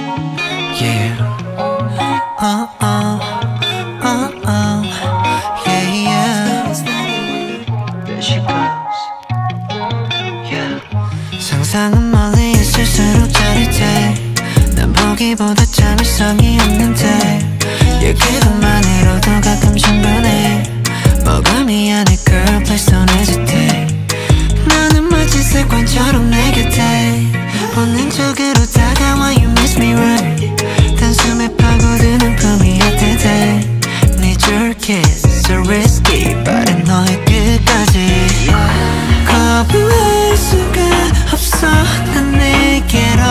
Yeah. Oh, oh, oh, oh. Yeah, yeah. There she goes. Yeah. 상상은 멀리 있을수록 짜릿해. 난 보기보다 참을성이 없는데 얘기만으로도 가끔 충분해. 뭐가 미안해 girl please don't hesitate. 너는 마치 습관처럼 내 곁에 본능적으로 다가와 you miss me right. 단숨에 파고드는 품이 어때대. Need your kiss so risky 빠른 너의 끝까지. 거부할 수가 없어 난 내게로.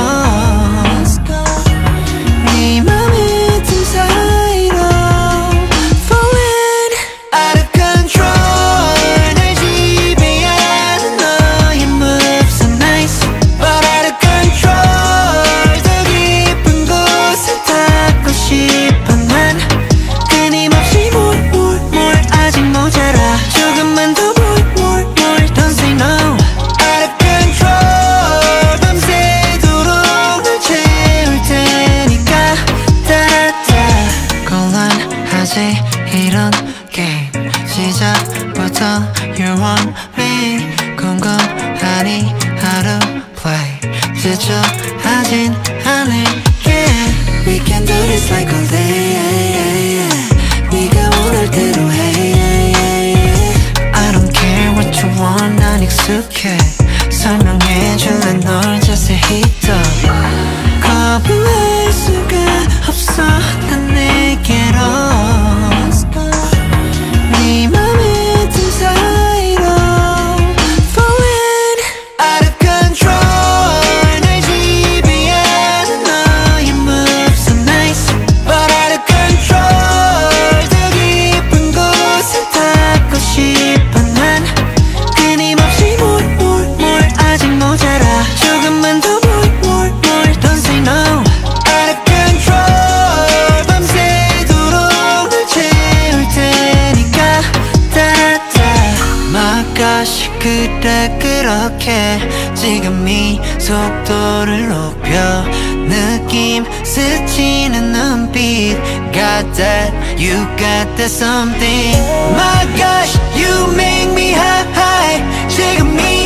네 맘의 틈 사이로 falling out of control. 날 지배하는 너의 moves are nice but out of control. 더 깊은 곳에 닿고 싶어 난 끊임없이 more 아직 모자라. 조금만 더 more don't say no. Out of control 밤새도록 널 채울 테니까 따라따라. 곤란하지 이런 게임 시작부터 you want me. 궁금하니 how to play. 지쳐하진 않을게. We can do this like all day. 네가 원할 대로 해. I don't care what you want 난 익숙해. 설명해줄래 널 자세히 더. 거부할 수가 없어 난 내게로. 네 맘의 틈 사이로 falling out of control. 날 지배하는 너의 moves are nice but out of control. 더 깊은 곳에 닿고 싶어 난 끊임없이 more 아직 모자라. 조금만 더 more don't say no. Out of control 밤새도록 널 채울 테니까 따라따라. My gosh 그래 그렇게 지금 이 속도를 높여. 느낌 스치는 눈빛 got that you got that something. My gosh you make me high 지금 이